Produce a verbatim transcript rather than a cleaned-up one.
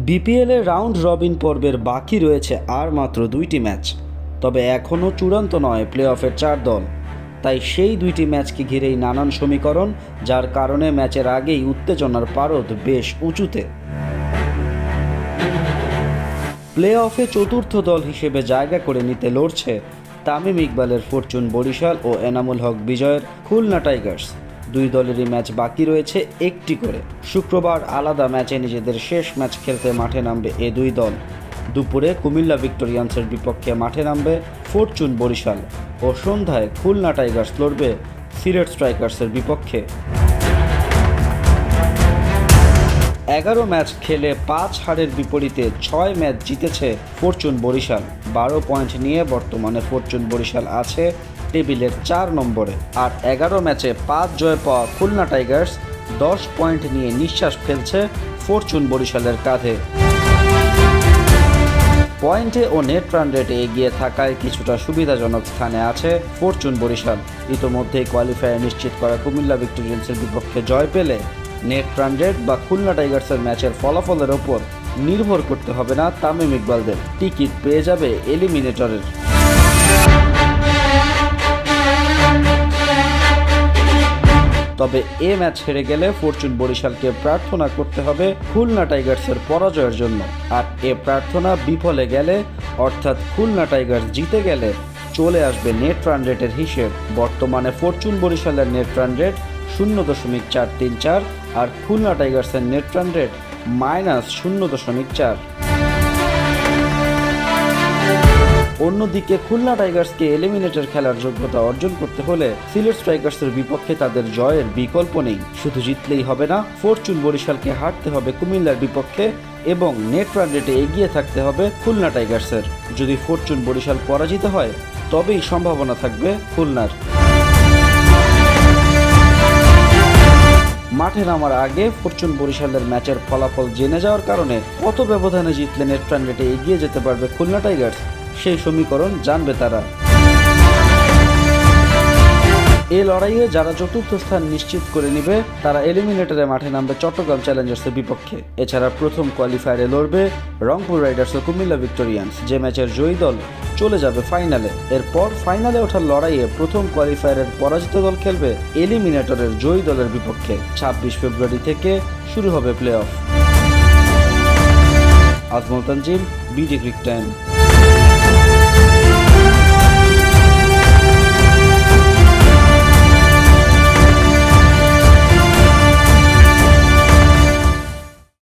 BPL এর round robin পর্বের বাকি রয়েছে আর মাত্র দুইটি ম্যাচ, তবে এখনও চূড়ান্ত নয় প্লে অফের চার দল। তাই সেই দুইটি ম্যাচকে ঘিরেই নানান সমীকরণ, যার কারণে ম্যাচের আগেই উত্তেজনার পারদ বেশ উঁচুতে। প্লে অফে চতুর্থ দল হিসেবে জায়গা করে নিতে লড়ছে তামিম ইকবালের ফরচুন বরিশাল ও এনামুল হক বিজয়ের খুলনা টাইগার্স। দুই দলেরই ম্যাচ বাকি রয়েছে একটি করে। শুক্রবার আলাদা ম্যাচে নিজেদের শেষ ম্যাচ খেলতে মাঠে নামবে এ দুই দল। দুপুরে কুমিল্লা ভিক্টোরিয়ান্সের বিপক্ষে মাঠে নামবে ফরচুন বরিশাল ও সন্ধ্যায় খুলনা টাইগার্স লড়বে সিলেট স্ট্রাইকার্সের বিপক্ষে। এগারো ম্যাচ খেলে পাঁচ হারের বিপরীতে ছয় ম্যাচ জিতেছে ফরচুন বরিশাল। বারো পয়েন্ট নিয়ে বর্তমানে ফরচুন বরিশাল আছে টেবিলের চার নম্বরে। আর এগারো ম্যাচে পাঁচ জয় পাওয়া খুলনা টাইগার্স দশ পয়েন্ট নিয়ে নিঃশ্বাস ফেলছে ফরচুন বরিশালের কাঁধে। পয়েন্টে ও নেট রান রেটে এগিয়ে থাকায় কিছুটা সুবিধাজনক স্থানে আছে ফরচুন বরিশাল। ইতোমধ্যেই কোয়ালিফায়ার নিশ্চিত করা কুমিল্লা ভিক্টোরিয়ান্সের বিপক্ষে জয় পেলে নেট রান রেট বা খুলনা টাইগার্সের ম্যাচের ফলাফলের ওপর নির্ভর করতে হবে না তামিম ইকবালদের, টিকিট পেয়ে যাবে এলিমিনেটরের। তবে এ ম্যাচ হেরে গেলে ফরচুন বরিশালকে প্রার্থনা করতে হবে খুলনা টাইগার্সের পরাজয়ের জন্য। আর এ প্রার্থনা বিফলে গেলে, অর্থাৎ খুলনা টাইগার্স জিতে গেলে, চলে আসবে নেট রান রেটের হিসেব। বর্তমানে ফরচুন বরিশালের নেট রান রেট শূন্য দশমিক চার তিন চার আর খুলনা টাইগার্সের নেট রান রেট মাইনাস শূন্য দশমিক চার। অন্যদিকে খুলনা টাইগার্সকে এলিমিনেটর খেলার যোগ্যতা অর্জন করতে হলে সিলেট স্ট্রাইকার্সের বিপক্ষে তাদের জয়ের বিকল্প নেই। শুধু জিতলেই হবে না, ফরচুন বরিশালকে হারতে হবে কুমিল্লার বিপক্ষে এবং নেট রান রেটে এগিয়ে থাকতে হবে খুলনা টাইগার্সের। যদি ফরচুন বরিশাল পরাজিত হয় তবেই সম্ভাবনা থাকবে খুলনার। মাঠে নামার আগে ফরচুন বরিশালের ম্যাচের ফলাফল জেনে যাওয়ার কারণে কত ব্যবধানে জিতলে নেট রান রেটে এগিয়ে যেতে পারবে খুলনা টাইগার্স, সেই সমীকরণ জানবে তারা। এই লড়াইয়ে যারা চতুর্থ স্থান নিশ্চিত করে নিবে তারা এলিমিনেটরে মাঠে নামবে চট্টগ্রাম চ্যালেঞ্জার্সের বিপক্ষে। এছাড়া প্রথম কোয়ালিফায়ারে লড়বে রংপুর রাইডার্স ও কুমিল্লা ভিক্টোরিয়ান্স, যে ম্যাচের জয়ী দল চলে যাবে ফাইনালে। এরপর ফাইনালে ওঠার লড়াইয়ে প্রথম কোয়ালিফায়ারের পরাজিত দল খেলবে এলিমিনেটরের জয়ী দলের বিপক্ষে। ছাব্বিশ ফেব্রুয়ারি থেকে শুরু হবে play off. Azmal Tanzim, BD Cric time.